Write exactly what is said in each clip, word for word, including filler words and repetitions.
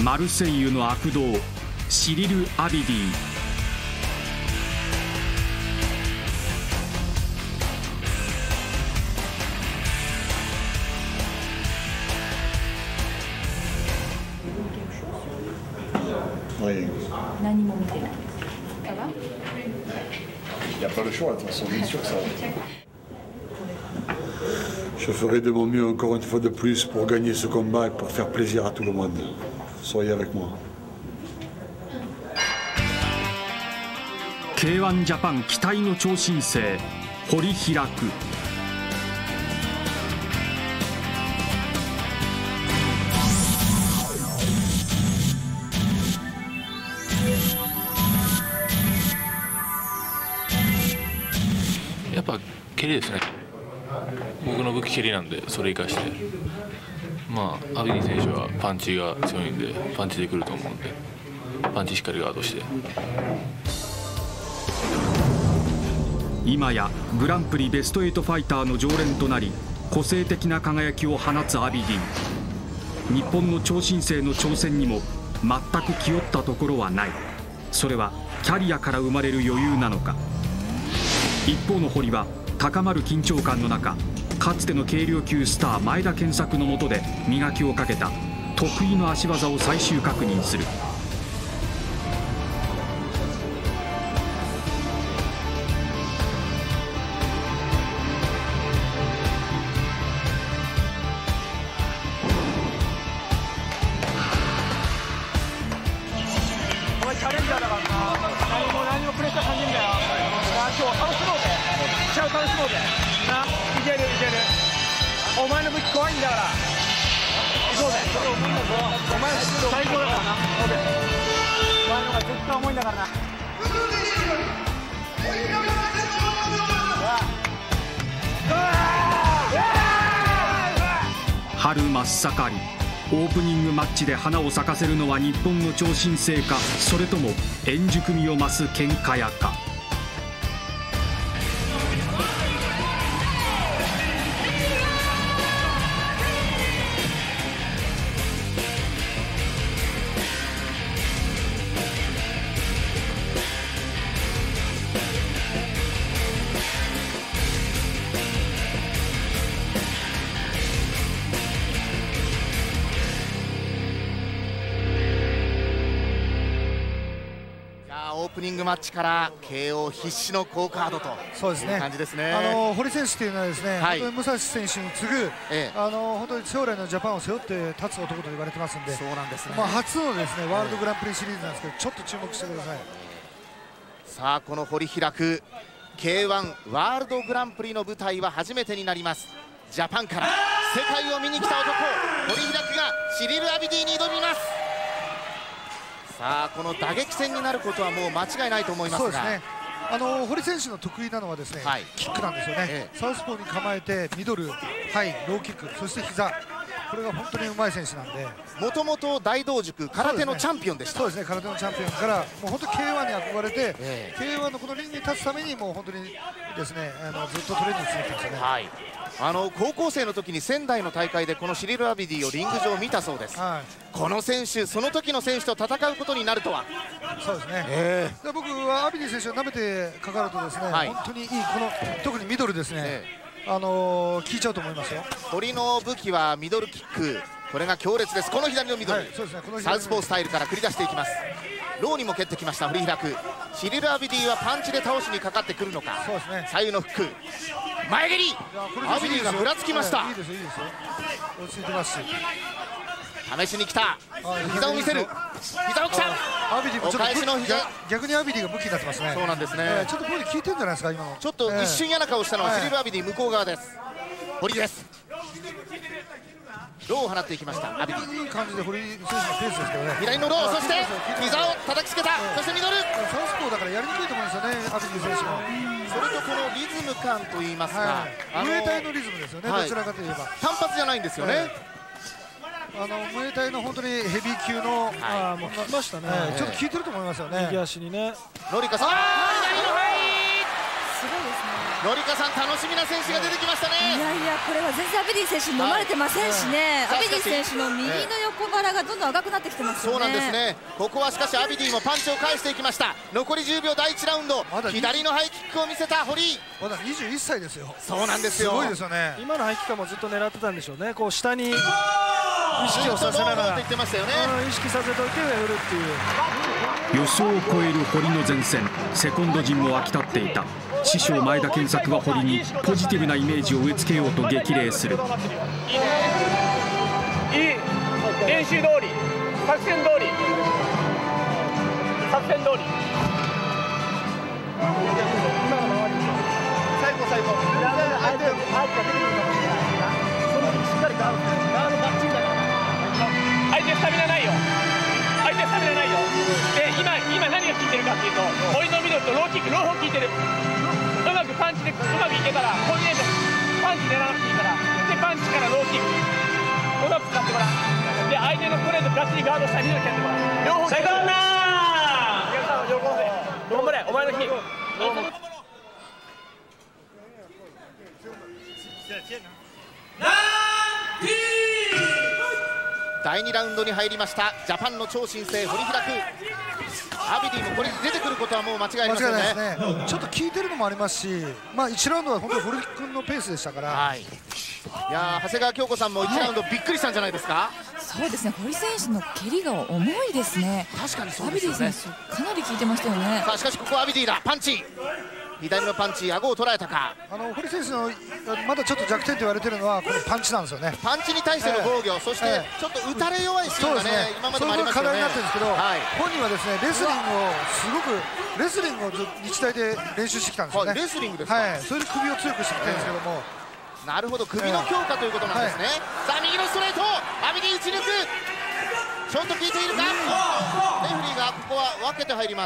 マルセイユの悪童シリル・アビディ。 何も見てない。 Il n'y a pas le choix, de toute façon, bien sûr que ça. Je ferai de mon mieux encore une fois de plus pour gagner ce combat et pour faire plaisir à tout le monde. Soyez avec moi. ケーワン ジャパン期待の超新星堀開く。 やっぱ蹴りですね。僕の武器蹴りなんで、それ生かして、まあアビディ選手はパンチが強いんでパンチでくると思うんで、パンチしっかりガードして。 今やグランプリベストエイトファイターの常連となり、個性的な輝きを放つアビディ。日本の超新星の挑戦にも全く気負ったところはない。それはキャリアから生まれる余裕なのか。一方の堀は高まる緊張感の中、かつての軽量級スター前田健作の下で磨きをかけた得意の足技を最終確認する。 お前チャレンジャーだからな。何も何もプレッシャー感じんだよ。今日楽しもうぜ。めっちゃ楽しもうぜ。な、いけるいける。お前の武器怖いんだから。行こうぜ。お前最高だからな。お前のが絶対重いんだからな。 春真っ盛り、オープニングマッチで花を咲かせるのは日本の超新星か、それとも円熟味を増す喧嘩屋か。 オープニングマッチから ケーオー 必至の好カードという感じですね。 あの堀選手というのはですね、 はい、 本当に武蔵選手に次ぐ、 ええ、 あの本当に将来のジャパンを背負って立つ男と言われてますんで、 そうなんですね。 まあ初のですねワールドグランプリシリーズなんですけど、ちょっと注目してください。 さあこの堀開く ケーワン ワールドグランプリの舞台は初めてになります。ジャパンから世界を見に来た男堀開くがシリル・アビディに挑みます。さあこの打撃戦になることはもう間違いないと思いますが、 そうですね、あの堀選手の得意なのはですね、はい、キックなんですよね、ええ、サウスポーに構えてミドル、ハイ、ローキック、そして膝、これが本当にうまい選手なんで、 もともと大道塾空手のチャンピオンでした。 そうですね、空手のチャンピオンからもう本当 ケーワン に憧れて、ええ、ケーワン のこのリングに立つためにもう本当にですね、あのずっとトレーニングしてきましたね。はい、 あの高校生の時に仙台の大会でこのシリル・アビディをリング上見たそうです、はい、この選手、その時の選手と戦うことになるとは。 そうですね、えー、で僕はアビディ選手を舐めてかかるとですね、はい、本当にいい、この特にミドルですね、えー、あのー、効いちゃうと思いますよ。 堀の武器はミドルキック、これが強烈です。この左のミドル、はい、そうですね、このサウスポースタイルから繰り出していきます。ローにも蹴ってきました堀開く。シリル・アビディはパンチで倒しにかかってくるのか。そうですね、左右のフック、前蹴り、アビディがふらつきました。 いいですよ、いいですよ、落ち着いてますし、 試しに来た、膝を見せる、膝を来た、 アビディもちょっと逆にアビディが武器になってますね。 そうなんですね、 えー、ちょっとこれ効いてるんじゃないですか今の。 ちょっと一瞬嫌な顔したのはシリル・アビディ向こう側です。堀です。ローを放っていきましたアビディ。 いい感じで堀選手のペースですけどね。 左のロー、そして膝を叩きつけた、そしてミドル。サウスポーだからやりにくいと思うんですよね、アビディ選手も。 それとこのリズム感といいますか、 ムエタイのリズムですよね、どちらかといえば単発じゃないんですよね。 あのムエタイの本当にヘビー級の、ああもう来ましたね、ちょっと効いてると思いますよね、右足にね。 ノリカさん、左のハイ、 すごいですね。 のりかさん、楽しみな選手が出てきましたね。 いやいや、これは全然アビディ選手飲まれてませんしね、はい、アビディ選手の右の横腹がどんどん赤くなってきてますよね。 そうなんですね。ここはしかしアビディもパンチを返していきました。残りじゅうびょう、だいいちラウンド、左のハイキックを見せた堀井。 まだにじゅういっさいですよ。 そうなんですよ。 すごいですよね。 今のハイキックもずっと狙ってたんでしょうね。こう下に意識をさせながら、 意識させておいて上振るっていう。 予想を超える堀の前線、セコンド陣も沸き立っていた。師匠前田健作は堀にポジティブなイメージを植え付けようと激励する。 いいね、いい練習通り、作戦通り、作戦通り。最後最後、相手相手が出てくるからしっかりガードガードバッチリだから。相手スタミナないよ。相手スタミナないよ。で今今何が効いてるかっていうと、堀のミドルとローキック両方効いてる。うまくパンチでうまくいけたらコーディネートパンチ狙わなくていいから、でパンチからローキックうまく使ってごらん。で相手のストレートガッチリガードしたミドル蹴ってごらん。両方セコンダー両方で頑張れ、お前の日。 だいにラウンドに入りました。ジャパンの超新星堀開く。アビディもこれに出てくることはもう間違いありませんね。 間違いないですね。ちょっと効いてるのもありますし、まあいちラウンドは本当に堀君のペースでしたから、はい、いや長谷川京子さんもいちラウンドびっくりしたんじゃないですか。はい、 そうですね、堀選手の蹴りが重いですね。 確かにそうですよね。 アビディ選手かなり効いてましたよね。 さあしかしここはアビディだ。パンチ、左のパンチ、顎を捉えたか。 あの堀選手のまだちょっと弱点と言われているのはこのパンチなんですよね。 パンチに対しての防御、えー、そしてちょっと打たれ弱いシーンがね、ね今までもありましたよね。 それが課題になってるんですけど、はい、本人はですねレスリングをすごくレスリングを日大で練習してきたんですよね。 はい、レスリングですか。 はい、それで首を強くしてきてるんですけども、 えー、なるほど、首の強化ということなんですね。はい、さあ右のストレート、アビディ打ち抜く。ちょっと効いているか。レフリーがここは分けて入ります。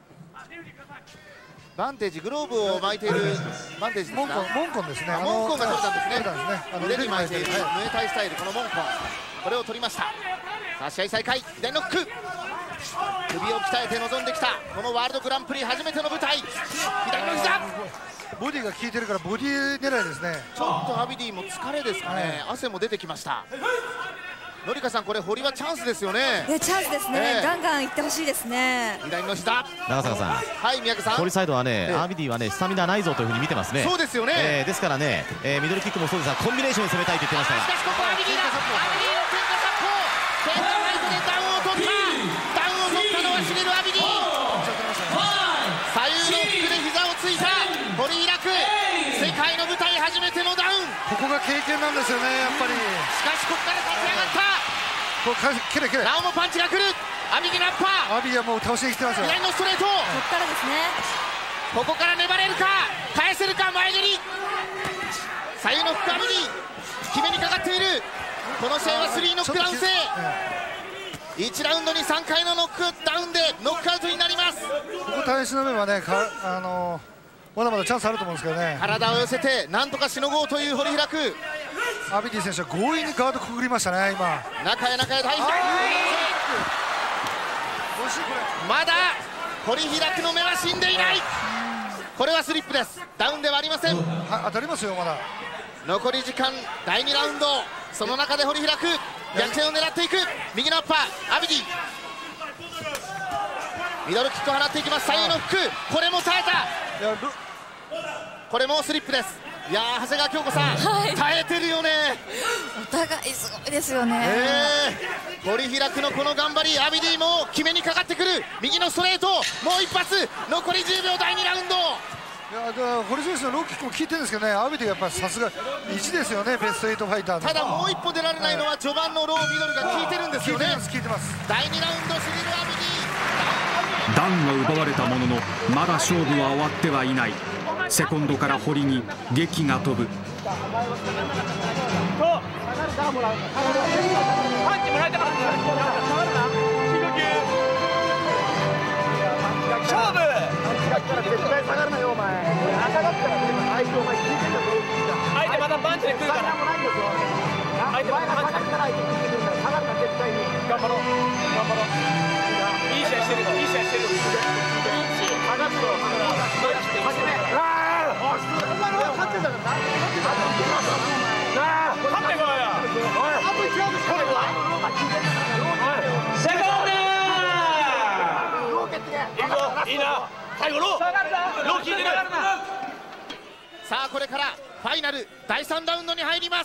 バンテージ、グローブを巻いているバンテージですか。 モンコンですね。 モンコンが取れたんですね。 腕に巻いているムエタイスタイル、このモンコン、これを取りました。さあ試合再開、左ノック、首を鍛えて臨んできたこのワールドグランプリ初めての舞台。左の膝、 ボディが効いてるからボディ狙いですね。 ちょっとアビディも疲れですかね、はい、汗も出てきました。のりかさん、これ堀はチャンスですよね。 いやチャンスですね、えー、ガンガンいってほしいですね。 左の膝、 長坂さん、 はい宮家さん、 堀サイドはね、 えー、 アビディはねスタミナないぞというふうに見てますね。 そうですよね、 えー、ですからね、えー、ミドルキックもそうですがコンビネーションで攻めたいと言ってましたが、 しかしここはアビディだ。アビディの天下殺法、天下ライトでダウンを取った。ダウンを取ったのはシゲルアビディ。左右のフックで膝をついた堀開く。世界の舞台初めてのダウン。 ここが経験なんですよね、やっぱり。 しかしここから立ち上がった。 こう蹴れ蹴れ、 なおもパンチが来る。アビディのアッパー、 アビディはもう倒してきてますよ。 左のストレート、ここからですね。 ここから粘れるか、返せるか、前蹴り、左右のフック、アビディ決めにかかっている。この試合はスリーノックダウン制。いちラウンドにさんかいのノックダウンでノックアウトになります。 ここ耐え忍べばね、かあのー、まだまだチャンスあると思うんですけどね。 体を寄せてなんとかしのごうという堀開く。 アビディ選手は強引にガードくぐりましたね、今。 中へ中へ大事。まだ堀開くの目は死んでいない。これはスリップです。ダウンではありません。 は当たりますよ、まだ。 残り時間だいにラウンド、その中で堀開く逆転を狙っていく。右のアッパー、アビディミドルキックを放っていきます。左右のフック、これも耐えた。これもスリップです。いやー長谷川京子さん、はい、耐えてるよね。 お互いすごいですよね。 えー、堀開くのこの頑張り、アビディも決めにかかってくる。右のストレート、もう一発。残りじゅうびょう、だいにラウンド。 いやだから堀選手のローキックも効いてるんですけどね、アビディやっぱりさすがいちですよね、ベストはちファイター。 ただもう一歩出られないのは序盤のローミドルが効いてるんですよね。 効いてます、効いてます。 だいにラウンド、シリルアビディ。 ダウンが奪われたもののまだ勝負は終わってはいない。セコンドから堀に檄が飛ぶ。 パンチもらえたから勝負。絶対下がるなよお前。下がったら相手お前聞いてんだぞ。相手またパンチで来るから。相手またパンチで来るから相手聞いてくるから下がった絶対に。頑張ろう頑張ろう。いい試合してるいい試合してる。下がると始め。ああ。 セカンドいいぞ、いいな、最後ローロー聞いてる。 さあこれからファイナルだいさんラウンドに入ります。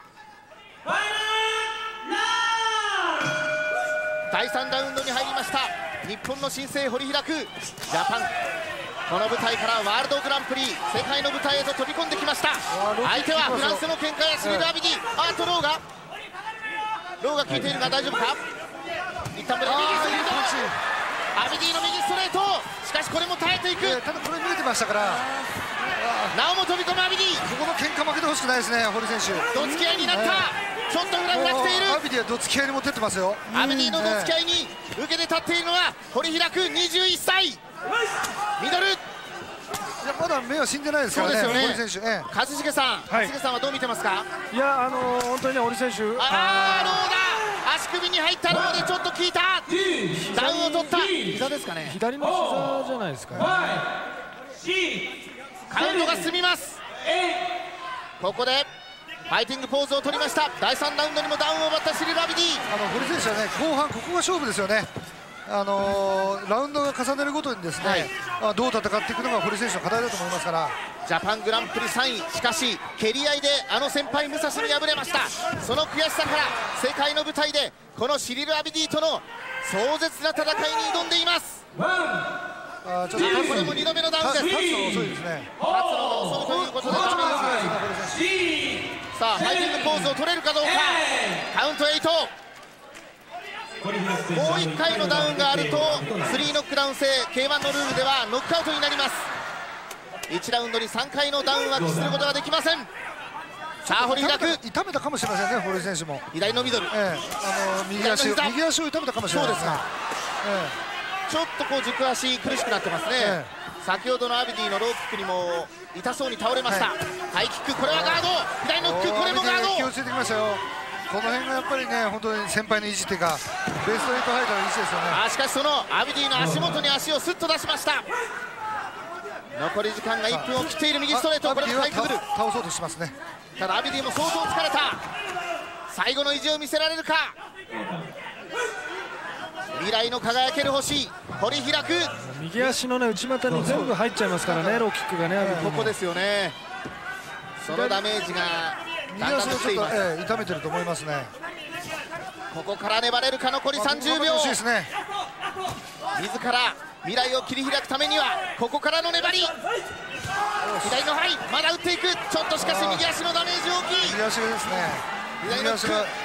だいさんラウンドに入りました。日本の新星堀開くジャパン、この舞台からワールドグランプリ世界の舞台へと飛び込んできました。相手はフランスのケンカヤシリル・アビディ。あーとローがローが効いているが大丈夫か。一旦ブレー右ストレート、アビディの右ストレート、しかしこれも耐えていく。 ただこれ見えてましたからなおも飛び込むアビディ。 ここの喧嘩負けてほしくないですね、堀選手。 どつき合いになった、ちょっとフラフラしている。 アビディはどつき合いに持ってってますよ。 アビディのどつき合いに受けて立っているのは堀開くにじゅういっさい。ミドル、いやまだ目は死んでないですからね、堀選手。ええ、 一茂さん、一茂さんはどう見てますか。 いや、あのー、本当にね、堀選手、 あーローだ、足首に入ったローでちょっと効いた、ダウンを取った。膝ですかね。 左の膝じゃないですかね。 カウントが進みます。ここでファイティングポーズを取りました。だいさんラウンドにもダウンを奪ったシリル・アビディ。 あの堀選手はね、後半ここが勝負ですよね。あのー、ラウンドが重ねるごとにですね、はい、どう戦っていくのが堀選手の課題だと思いますから。 ジャパングランプリさんい、しかし蹴り合いであの先輩武蔵に敗れました。その悔しさから世界の舞台でこのシリル・アビディとの壮絶な戦いに挑んでいます。 あちょっとこれもにどめのダウンです。 立つの遅いですね。 立つのが遅いということでダメです。さあファイティングポーズを取れるかどうか。カウントエイト、もういっかいのダウンがあるとスリーノックダウン制 ケーワン のルールではノックアウトになります。いちラウンドにさんかいのダウンは期することができません。さあ堀開く、 痛めたかもしれませんね、堀選手も。 左のミドル、 ええ、あの右足右足を痛めたかもしれないですが、 ええ、ちょっとこう軸足苦しくなってますね。ええ、先ほどのアビディのローキックにも痛そうに倒れました。はい、ハイキック、これはガード、左ノック、これもガード。 気をつけてきましたよ。この辺がやっぱりね、本当に先輩の意地っていうか、ベストエイトファイターの意地ですよね。 あしかしそのアビディの足元に足をスッと出しました。残り時間がいっぷんを切っている右ストレート、これもかいくぐる。 倒そうとしますね。 ただアビディも相当疲れた。最後の意地を見せられるか。未来の輝ける星堀開く。 右足のね内股に全部入っちゃいますからね、ローキックがね。 ここですよね。そのダメージが右足をちょっと、ええ、痛めてると思いますね。 ここから粘れるか。残りさんじゅうびょう。 自ら未来を切り開くためにはここからの粘り。左のハイ、まだ打っていく。ちょっとしかし右足のダメージ大きい。 右足ですね。 左の足が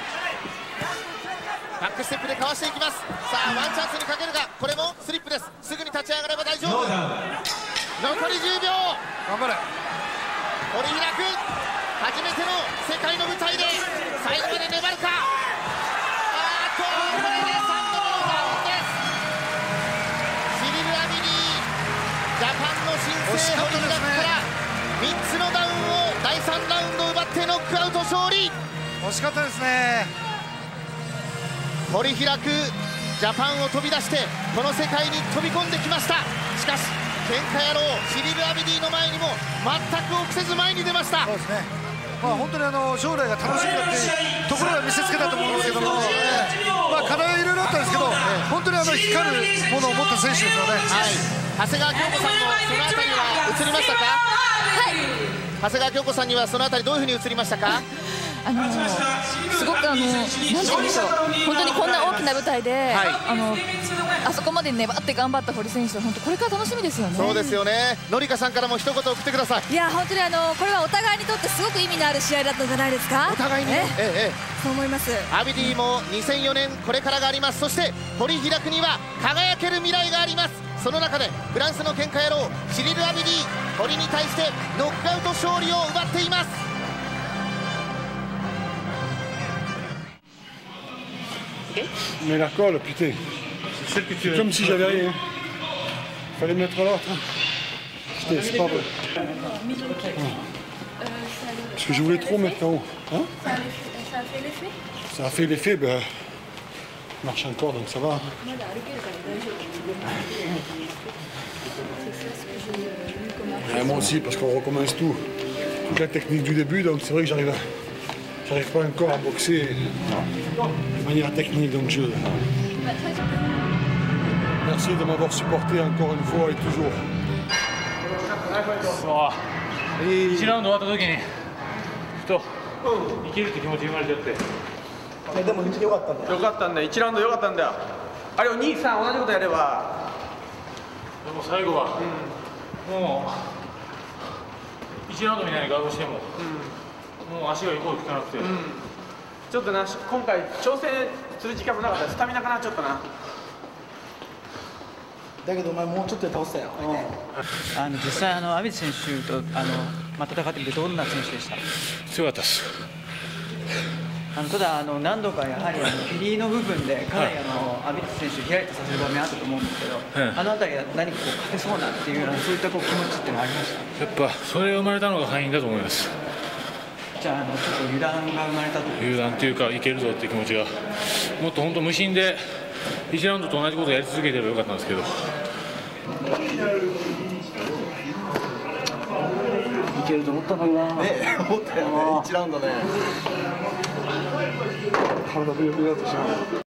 バックステップでかわしていきます。さあワンチャンスにかけるが、これもスリップです。すぐに立ち上がれば大丈夫。残りじゅうびょう。 頑張れ堀開く。初めての世界の舞台で最後まで粘るか。あーっとこれでさんどめのダウンです。シリル・アビディ、ジャパンの新星堀開くからみっつのダウンをだいさんラウンド奪ってノックアウト勝利。 惜しかったですね。 堀開くジャパンを飛び出してこの世界に飛び込んできました。しかし喧嘩野郎シリル・アビディの前にも全く臆せず前に出ました。 そうですね、まあ、本当にあの将来が楽しみだっていうところは見せつけたと思うんですけども、えーまあ、課題はいろいろあったんですけど、本当にあの光るものを持った選手ですよね。 はい、長谷川京子さんもそのあたりは映りましたか。はい、長谷川京子さんにはそのあたりどういうふうに映りましたか。 あのすごくあのなんて言うんでしょう、本当にこんな大きな舞台で、はい、あのあそこまで粘って頑張った堀選手は本当これから楽しみですよね。 そうですよね。のりかさんからも一言送ってください。 いや本当にあのこれはお互いにとってすごく意味のある試合だったんじゃないですか。 お互いに、ええええ、 そう思います。 アビディもにせんよねんこれからがあります。そして堀開くには輝ける未来があります。その中でフランスの喧嘩野郎シリル・アビディ、堀に対してノックアウト勝利を奪っています。 Mais la colle, putain, c'est comme si j'avais rien. Fallait mettre l'autre. Putain, c'est pas vrai. Parce que je voulais trop mettre en haut. Hein? Ça a fait l'effet? Ça a fait l'effet, ben. Je marche encore donc ça va. Et moi aussi, parce qu'on recommence tout. Toute la technique du début, donc c'est vrai que j'arrive à. J'arrive pas encore à boxer de manière technique, donc je. Merci de m'avoir supporté encore une fois et toujours. いちラウンド終わった時にふといけるって気持ち生まれちゃって。 でも良かったんだよ。良かったんだよ。いちラウンド良かったんだよ。あれをに、さん同じことやれば。 でも最後は、うん、もういちラウンドみたいにガードしても、うん、もう足が横に効かなくて、うん、 ちょっとな今回調整する時間もなかった。スタミナかなちょっとな。だけどお前もうちょっとで倒したよ。 あの実際あの阿炎選手とあのまあ戦ってみてどんな選手でした？ 強かったです。 あのただあの何度かやはりあのフィリーの部分でかなりあの阿炎選手開いたさせる場面あったと思うんですけど、はい、あの辺りは何かこう勝てそうなっていうそういったこう気持ちっていうのはありました？ やっぱそれが生まれたのが敗因だと思います。 じゃああのちょっと油断が生まれたという油断っていうかいけるぞっていう気持ちがもっと本当無心でいちラウンドと同じことをやり続けてればよかったんですけど。 いけると思ったのにな。 ね、思ったよね。いちラウンドね。 体ブヨブヨだとします。